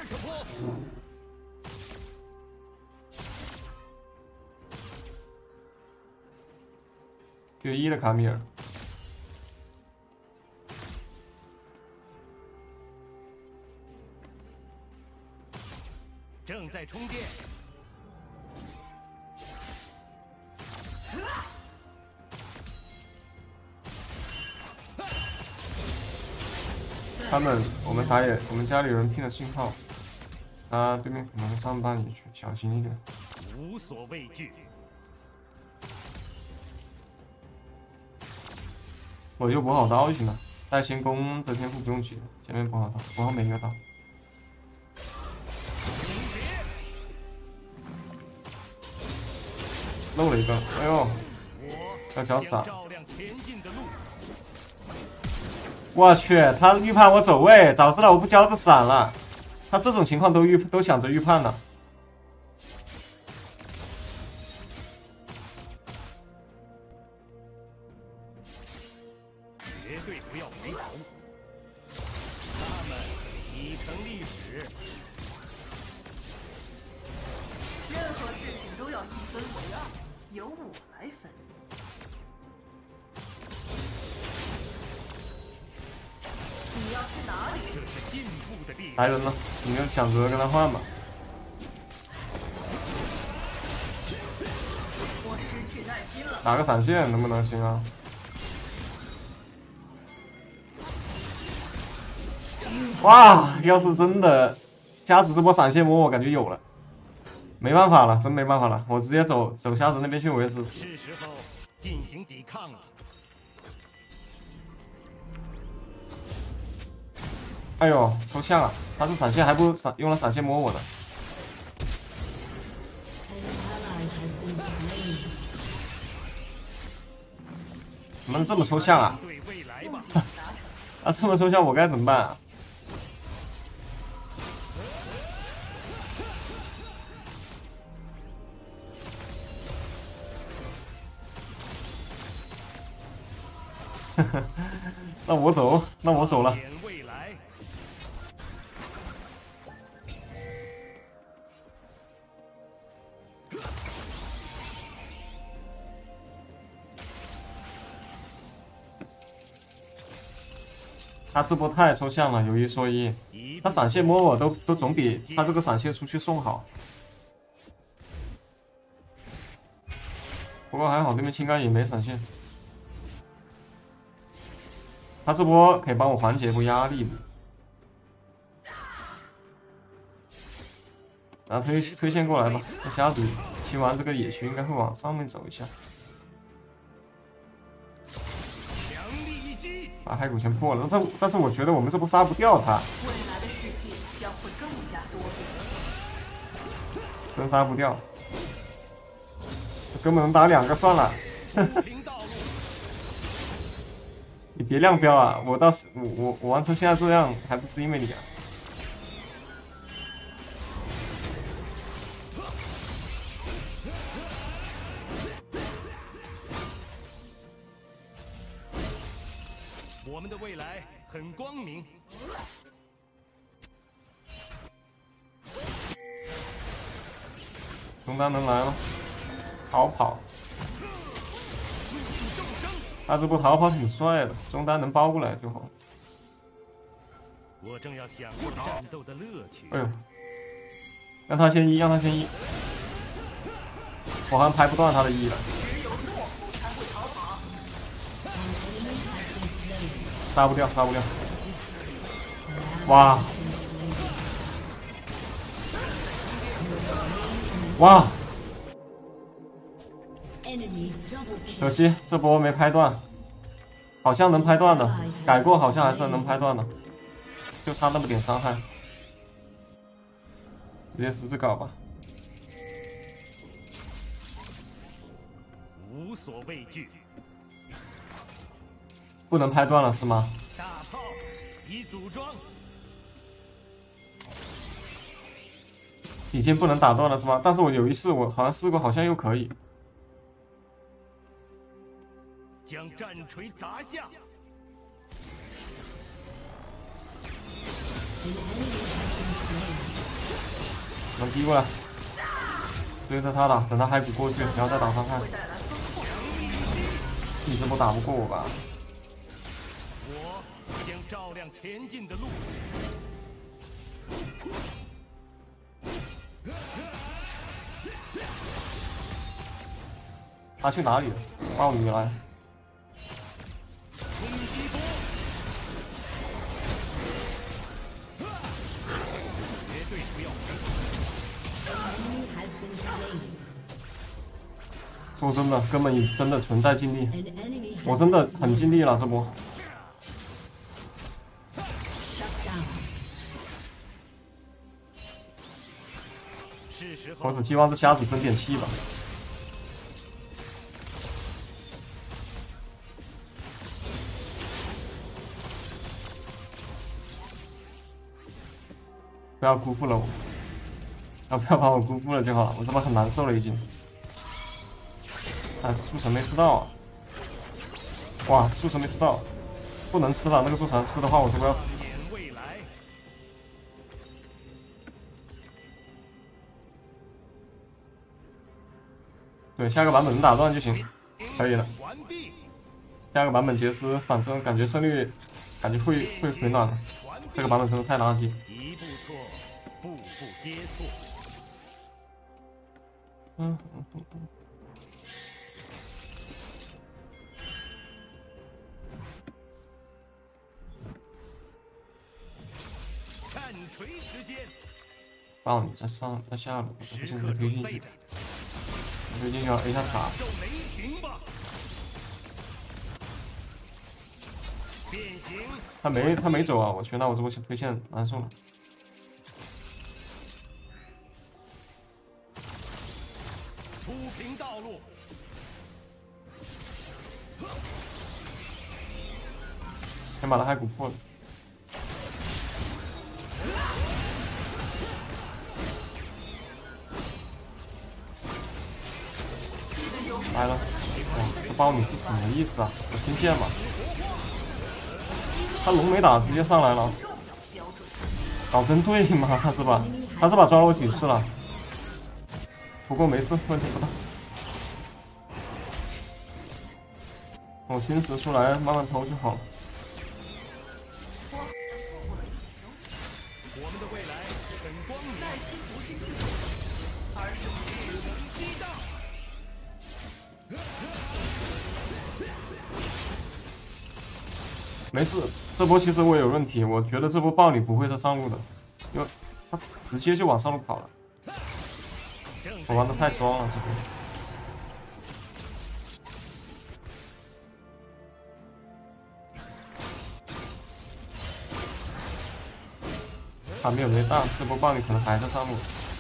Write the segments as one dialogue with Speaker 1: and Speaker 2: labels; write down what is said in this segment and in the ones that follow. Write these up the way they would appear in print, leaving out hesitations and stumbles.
Speaker 1: 就1的卡米尔。
Speaker 2: 正在充电。
Speaker 1: 我们家里有人听了信号，对面可能上班里去，小心一点。
Speaker 2: 无所畏惧。
Speaker 1: 我就补好刀就行了，带先攻的天赋不用急，前面补好刀，补好每一个刀。漏了一个，哎呦，要交闪！我去，他预判我走位，早知道我不交这闪了。他这种情况都想着预判了。
Speaker 2: 绝对不要回头，他们已成历史。
Speaker 3: 任何事情都要1分为2，由我来分。你要去哪里？
Speaker 2: 这是进步的地方。
Speaker 1: 来人了，你就想着跟他换吧。
Speaker 3: 我失去耐心了。
Speaker 1: 打个闪现能不能行啊？哇，要是真的瞎子这波闪现魔，我感觉有了，没办法了，真没办法了，我直接走瞎子那边去，我也是。
Speaker 2: 是时候进行抵抗了。
Speaker 1: 哎呦，抽象啊！他这闪现还不如用了闪现摸我呢。怎么能这么抽象啊？啊，这么抽象我该怎么办啊？那我走了。他这波太抽象了，有一说一，他闪现摸我都总比他这个闪现出去送好。不过还好，对面青钢也没闪现。他这波可以帮我缓解一波压力。然后推线过来吧，这瞎子骑完这个野区应该会往上面走一下。把骸骨先破了，但是我觉得我们这波杀不掉他。
Speaker 3: 未来的世界将会更加多变。
Speaker 1: 真杀不掉，根本能打2个算了。你别亮标啊！我倒是我玩成现在这样，还不是因为你啊？
Speaker 2: 我们的未来很光明。
Speaker 1: 中单能来吗？逃跑。他这波逃跑挺帅的，中单能包过来就好。
Speaker 2: 我正要享受战斗的乐趣。
Speaker 1: 哎呦，让他先一，我好像拍不断他的一了。杀不掉。哇！可惜这波没拍断，好像能拍断的，改过好像还是能拍断的，就差那么点伤害，直接10字搞吧。
Speaker 2: 无所畏惧。
Speaker 1: 不能拍断了是吗？
Speaker 2: 大炮已组装。
Speaker 1: 已经不能打断了是吗？但是我有一次我好像试过，好像又可以。
Speaker 2: 将战锤砸下。
Speaker 1: 能逼过来，追着他打，等他骸骨过去，然后再打伤害。
Speaker 3: 会带来丰厚的
Speaker 1: 你这波打不过我吧？
Speaker 2: 我将照亮前进的路。
Speaker 1: 他去哪里了？豹女来。
Speaker 2: 冲击波，绝对不要回头。
Speaker 1: 说真的，根本真的存在尽力，我真的很尽力了这波。
Speaker 2: 是时候
Speaker 1: 我只希望这瞎子争点气吧。不要辜负了我，不要把我辜负了就好了，我他妈很难受了已经。哎，速成没吃到啊！哇，速成没吃到，不能吃了，那个速成吃的话我就不要吃。
Speaker 2: 放眼未来，
Speaker 1: 对，下个版本能打断就行，可以了。
Speaker 2: 完毕，
Speaker 1: 下个版本杰斯，反正感觉胜率，感觉会回暖了。
Speaker 2: 完毕。
Speaker 1: 这个版本真的太垃圾。
Speaker 2: 一步错，步步皆错。战锤时间，
Speaker 1: 豹女在上在下路，我不
Speaker 2: 时
Speaker 1: 信
Speaker 2: 刻
Speaker 1: 可以推进去
Speaker 2: 准备着，，
Speaker 1: 推进去要 A 下塔。
Speaker 2: 受雷霆吧！变形，
Speaker 1: 他没走啊！我去，那我这波推线难受了。
Speaker 2: 铺平道路，
Speaker 1: 先把他骸骨破了。来了，哇，这豹女是什么意思啊？我听见吗？他龙没打，直接上来了，搞针对吗？他是吧？他是把抓我举示了，不过没事，问题不大。我心识出来，慢慢偷就好了。
Speaker 2: 我们的未来很光明。
Speaker 3: 耐心不是惧而是
Speaker 2: 激荡，
Speaker 1: 没事，这波其实我有问题，我觉得这波豹女不会再上路的，因为他直接就往上路跑了。我玩的太装了，这波。还没有没大，这波豹女可能还在上路，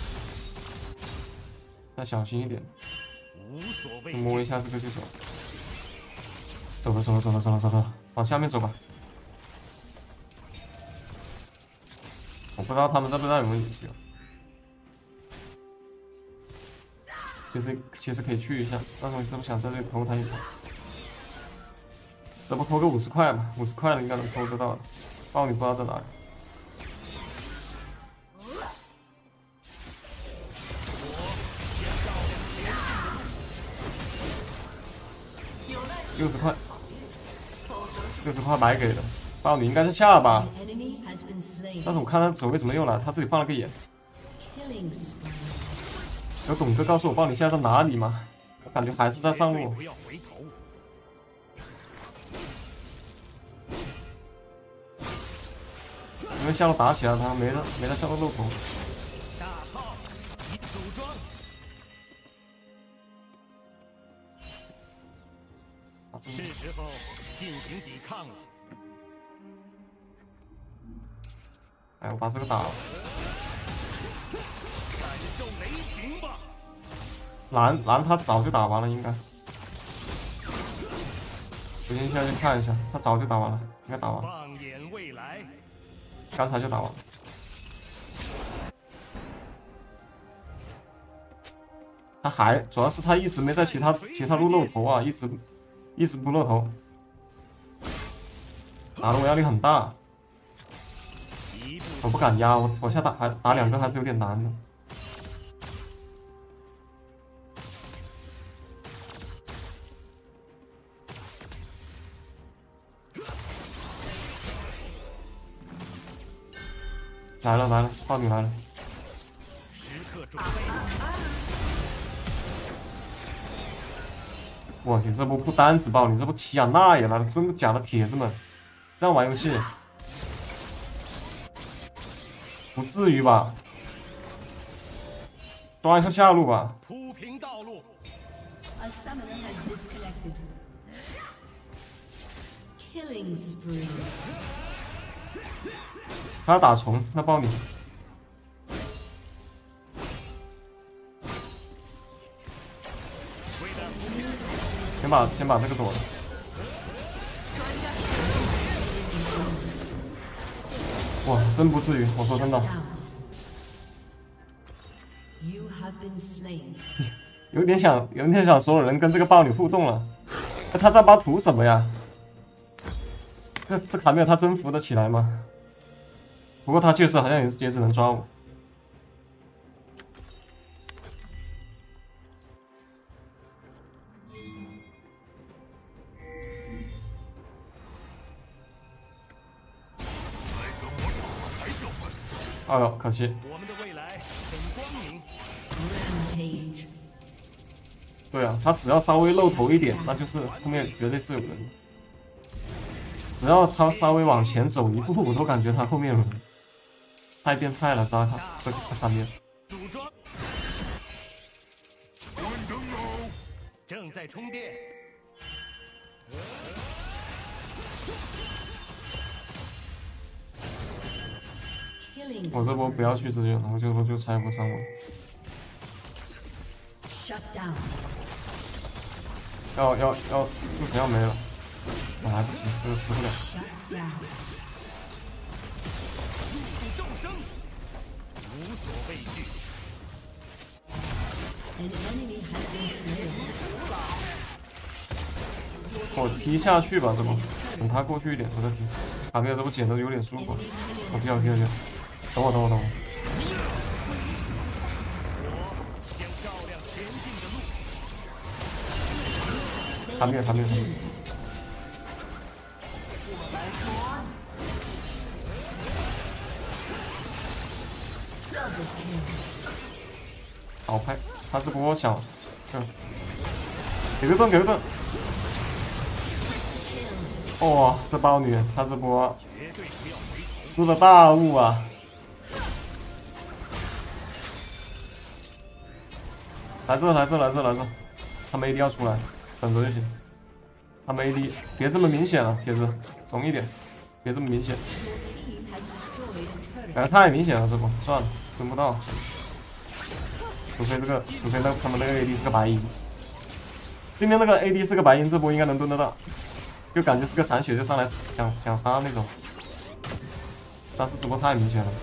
Speaker 1: 再小心一点。
Speaker 2: 无所畏惧。
Speaker 1: 摸一下这个就走。走了走了走了走了走了，往下面走吧。我不知道他们这边有没有野区。其实可以去一下，但是我是不想在这里偷他一把。这不偷个50块吧，50块的应该能偷得到的。豹女不知道在哪里。60块，60块白给的。豹女应该是下吧，但是我看他走位怎么又来，他自己放了个眼。有董哥告诉我豹女现在在哪里吗？我感觉还是在上路。
Speaker 2: 不要回头。
Speaker 1: 因为下路打起来，他没在下路露头。
Speaker 2: 大炮已组装，是时候进行抵抗了。
Speaker 1: 哎，我把这个打了。
Speaker 2: 感受雷霆吧！
Speaker 1: 蓝他早就打完了，应该。我先下去看一下，他早就打完了，应该打完了，
Speaker 2: 放眼未来，
Speaker 1: 刚才就打完了。他还主要是他一直没在其他路露头啊，一直不露头，打的我压力很大，
Speaker 2: 一步
Speaker 1: 我不敢压，我下打2个还是有点难的。 来了来了，豹女来了！
Speaker 2: 时刻准备。
Speaker 1: 我去，这波不单止豹女，这波奇亚娜也来了，真的假的，铁子们？这样玩游戏？不至于吧？抓一下下路吧。
Speaker 2: 铺平道路。
Speaker 4: A summoner has disconnected. Killing spree.
Speaker 1: 他要打虫，那豹女。先把这个躲了。哇，真不至于，我说真的。
Speaker 4: You have been slain.
Speaker 1: 有点想所有人跟这个豹女互动了。那他这把图什么呀？这卡米尔他真扶得起来吗？不过他确实好像也只能抓我。哎呦，可惜。
Speaker 2: 我们的未来很光明。
Speaker 4: Rampage.
Speaker 1: 对啊，他只要稍微露头一点，那就是后面绝对是有人。只要他稍微往前走一步，我都感觉他后面有人。太变态了，扎卡这卡面。
Speaker 2: 组装。正在充电。
Speaker 1: 我这波不要去支援了，我这波就拆不上我。
Speaker 4: Shut down.
Speaker 1: 要助神要没了，来不及，这个死不了。
Speaker 4: Shut down.
Speaker 2: 苦众生，无所畏惧。
Speaker 4: An enemy has been slain.
Speaker 1: 我踢下去吧，这波等他过去一点，我再踢。卡米尔这波捡的有点舒服，我踢。等我。
Speaker 2: 我将照亮前进的路。
Speaker 1: 卡米尔。好拍，他是波小，给个盾。哇，这豹女，他这波
Speaker 2: 绝对不要回头。
Speaker 1: 失了大误啊！来这，他们 AD 要出来，等着就行。他们 AD 别这么明显了，铁子，怂一点，别这么明显。
Speaker 4: Team has destroyed a turret.
Speaker 1: 感觉太明显了，这波算了，蹲不到。除非那他们那个 AD 是个白银，对面那个 AD 是个白银，这波应该能蹲得到。就感觉是个残血就上来想杀那种，但是这波太明显了。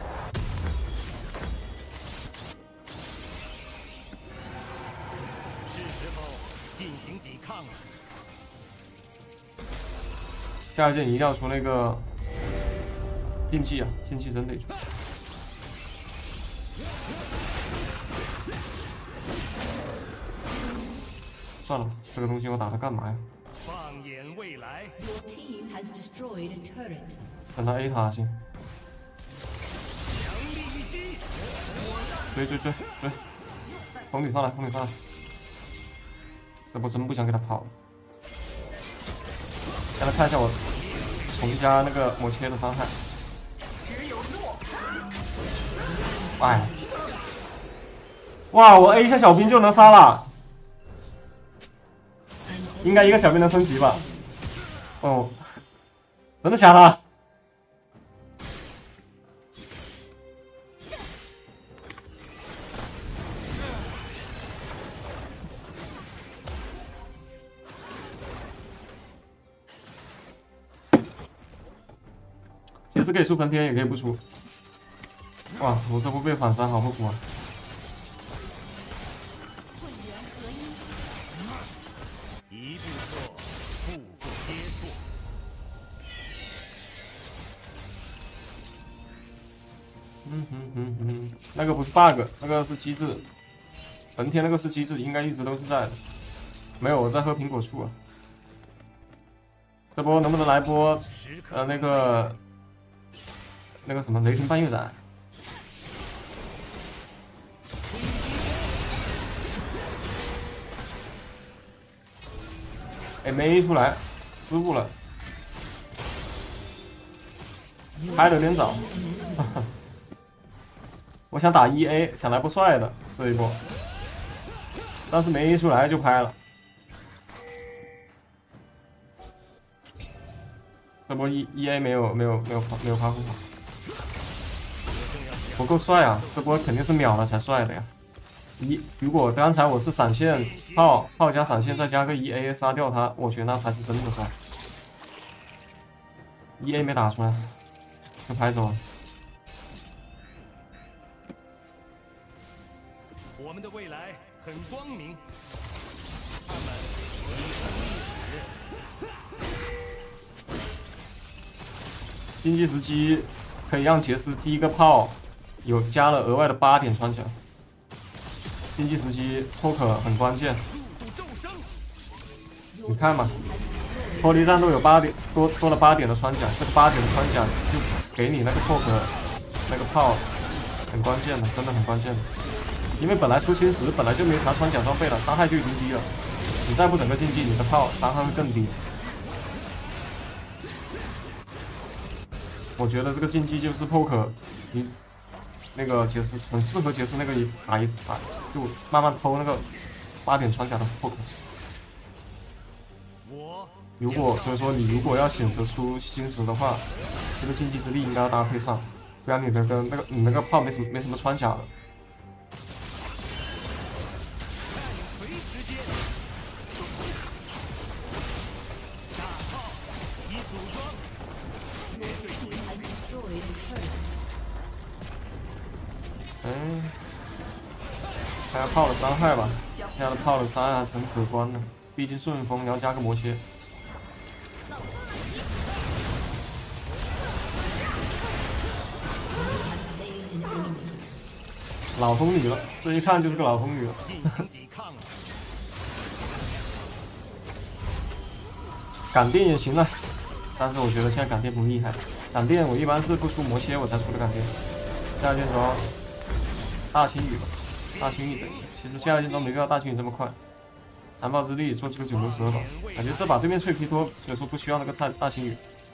Speaker 2: 是时候进行抵抗了。
Speaker 1: 下一件一定要出那个禁忌啊，禁忌真得出。算了吧，这个东西我打它干嘛呀？
Speaker 2: 放眼未来。
Speaker 4: Your team has destroyed a turret.
Speaker 1: 等他 A 塔行。
Speaker 2: 强力一击。
Speaker 1: 追！红女上来！这波真不想给他跑了。让他看一下我重加那个魔切的伤害。哎，哇！我 A 一下小兵就能杀了，应该一个小兵能升级吧？哦，真的假的？其实可以出盆天，也可以不出。哇，我这波被反杀，好后苦啊！
Speaker 2: 一步错，步步皆错。
Speaker 1: 那个不是 bug， 那个是机制。盆天那个是机制，应该一直都是在的。没有，我在喝苹果醋啊。这波能不能来波那个那个什么雷霆半月斩。哎，没出来，失误了，拍的有点早。我想打1A， 想来不帅的这一波，但是没出来就拍了。这波1A 没有发挥好，不够帅啊！这波肯定是秒了才帅的呀。如果刚才我是闪现炮加闪现，再加个1A 杀掉他，我觉得那才是真的帅。1A 没打出来，就拍走了。
Speaker 2: 我们的未来很光明。
Speaker 1: 经济时机可以让杰斯第一个炮有加了额外的8点穿墙。经济时机 poke 很关键，你看嘛，脱离战斗有8点多了8点的穿甲，这个8点的穿甲就给你那个 poke 那个炮很关键的，真的很关键的。因为本来出新时本来就没啥穿甲装备了，伤害就已经低了，你再不整个竞技，你的炮伤害会更低。我觉得这个竞技就是 poke， 你那个杰斯很适合杰斯那个打就慢慢偷那个8点穿甲的 poke。所以说你如果要选择出新时的话，这个竞技之力应该要搭配上，不然你那个炮没什么穿甲的。看下炮的伤害吧，现在的炮的伤害还是很可观的，毕竟顺风要加个魔切。老疯女了，这一看就是个老疯女了。感电也行了，但是我觉得现在感电不厉害。感电我一般是不出魔切我才出的感电。下一件装大青羽吧，大青羽等级。其实下一件装没必要大青羽这么快。残暴之力做出个9流12吧，感觉这把对面脆皮多，所以说不需要那个大青羽。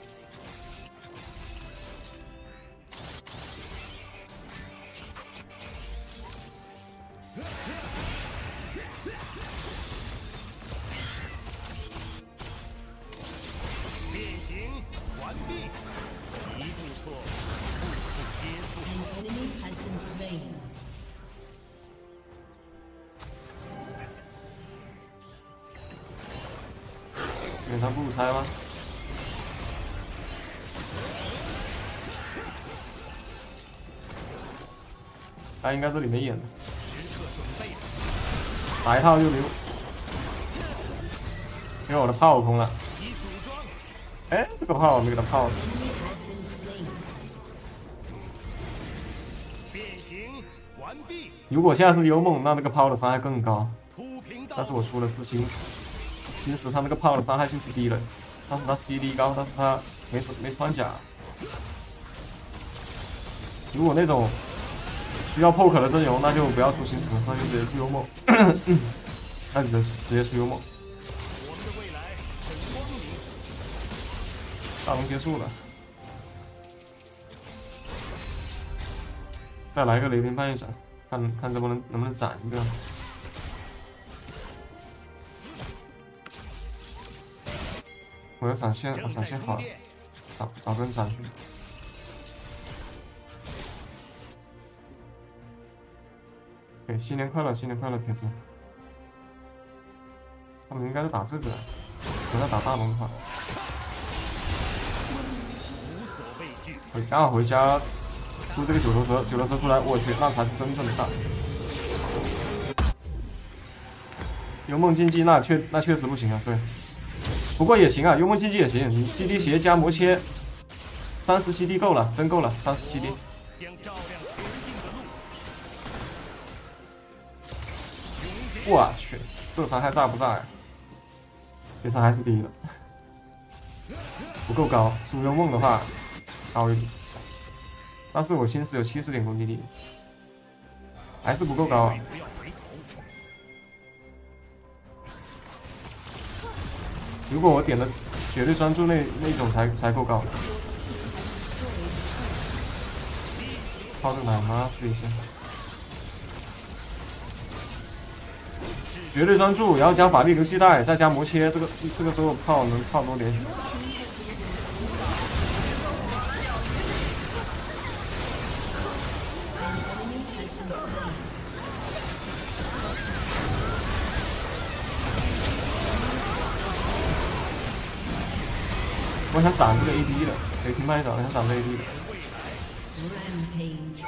Speaker 1: 远程不拆吗？他应该是里面演的，打一套就溜，因为我的炮空了。哎，这个炮我没给他炮死。如果现在是幽梦，那个炮的伤害更高。但是我出的是新时，新时他那个炮的伤害就是低了，但是他 CD 高，但是他没穿甲。如果那种需要 poke 的阵容，那就不要出新时，那就直接出幽梦，那就直接出幽梦。大龙结束了，再来个雷霆半月斩，看能不能斩一个。我要闪现，我闪现好了，找根斩去。对，新年快乐，新年快乐，铁子。他们应该是打这个，不要打大龙的话。刚好回家出这个9流蛇出来，我去，那才是真正的炸。幽梦竞技那确实不行啊，对。不过也行啊，幽梦竞技也行，你 CD 鞋加魔切，30 CD 够了，真够了，30 CD。我去，这伤害炸不炸呀？这伤害是低了，不够高。出幽梦的话高一点。 但是我心思有70点攻击力，还是不够高啊。
Speaker 2: 不要回头。
Speaker 1: 如果我点的绝对专注那种才够高。泡这个奶妈试一下。绝对专注，然后加法力流系带，再加魔切，这个时候能泡多点血。我想斩这个 AD 的，可以听麦长，想斩这 AD 的。
Speaker 4: Rampage.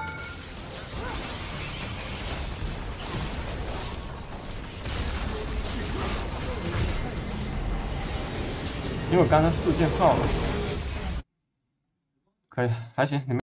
Speaker 1: 因为我刚才4件泡了，可以，还行，你们。